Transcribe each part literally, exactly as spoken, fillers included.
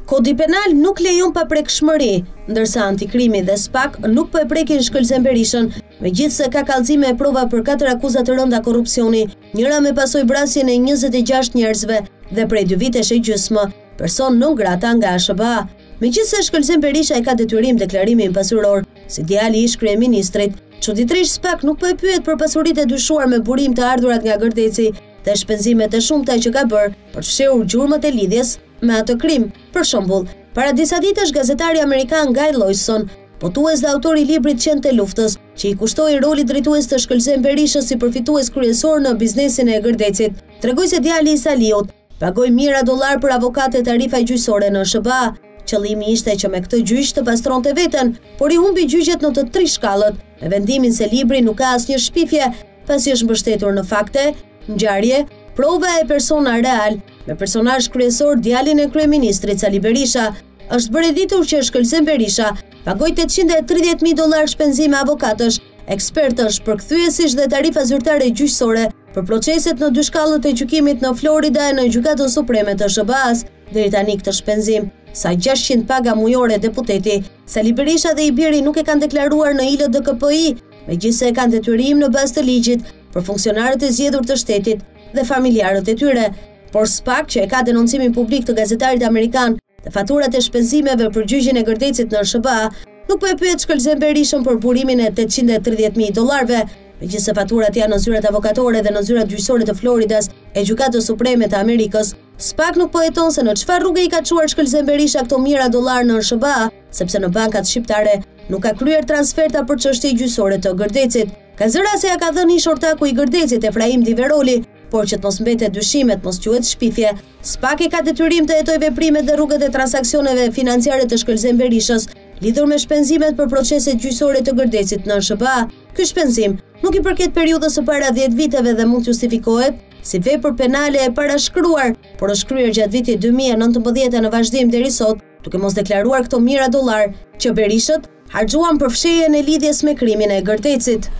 Kodi penal nuk lejon paprekshmëri, ndërsa antikrimi dhe SPAK nuk po e prekin Shkëlqen Berishën, megjithse ka kallëzime e prova për katër akuza të rënda korrupsioni, njëra me pasojë vrasjen e njëzet e gjashtë njerëzve dhe prej dy vitesh e gjysmë, person non grata nga S B A. Megjithse Shkëlqen Berisha e ka detyrim deklarimin pasuror, si djali ish kryeministrit, çuditërisht SPAK nuk po e pyet për pasuritë e dyshuar me burim të ardhurat nga Gërdeci dhe shpenzimet e shumta që ka bërë për të fshehur gjurmët e lidhjes me atë krim. Për shembull, para disa ditësh gazetari amerikan Guy Lawson, botues dhe autor i librit Qenë të luftës, që i kushtoi rolit drejtues të Shkëlqen Berishës si përfitues kryesor në biznesin e Gërdecit, tregoi se djali i Saliut pagoi mijëra dollar për avokate tarifa gjyqësore në S B A. Qëllimi ishte që me këtë gjyq të pastronte veten, por i humbi gjyqet në të tri shkallët, me vendimin se libri nuk ka asnjë shpifje, pasi është mbështetur në fakte, ngjarje, prova e persona real, me personazh kryesor djalin e kryeministrit Sali Berisha. Është bërë ditur që Shkëlqen Berisha pagoi tetëqind e tridhjetë mijë dollar shpenzime avokatësh, ekspertësh, përkthyesish dhe tarifa zyrtare gjyqësore për proceset në dy shkallët e gjykimit në Florida e në Gjykatën Supreme të S B A-s. Deri tani këtë shpenzim, sa gjashtëqind paga mujore deputeti, Sali Berisha dhe i biri nuk e kanë deklaruar në I L D K P I, megjithse e kanë detyrim në bazë të ligjit për funksionarët e zgjedhur të shtetit dhe familjarët e tyre. Por SPAK, që e ka denoncimin publik të gazetarit amerikan dhe faturat e shpenzimeve për gjyqin e Gërdecit në S B A, nuk po e pyet Shkëlqen Berishën për burimin e tetëqind e tridhjetë mijë dollarëve, megjithse faturat janë në zyrat avokatore dhe në zyrat gjyqësore të Floridas e Gjykatës Supreme të Amerikës. SPAK nuk po heton se në çfarë rrugë i ka çuar Shkëlqen Berisha këto mijëra dollar në S B A, sepse në bankat shqiptare nuk ka kryer transferta për çështje gjyqësore të Gërdecit. Ka zëra se ja ka dhënë ish ortaku i Gërdecit Efraim Diveroli, por që të mos mbetet dyshimet, mos quhet shpifje, SPAK e ka detyrim të hetojë veprimet dhe rrugët e transaksioneve financiare të Shkëlqen Berishës, lidhur me shpenzimet për proceset gjyqësore të Gërdecit në S B A. Ky shpenzim nuk i përket periudhës së para dhjetë viteve dhe mund të justifikohet si vepër penale e parashkruar, por është kryer gjatë vitit dy mijë e nëntëmbëdhjetë në vazhdim deri sot, duke mos deklaruar këto mijëra dollar që Berishët harxhuan për fshehjen e lidhjes me krimin e Gërdecit.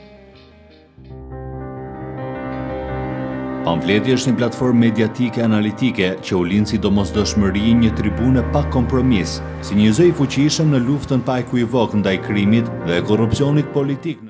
Pamfleti është një platformë mediatike analitike që u lind si domosdoshmëri një tribune pa kompromis, si një zë i fuqishëm në luftën pa ekuivok ndaj krimit dhe korrupsionit politik.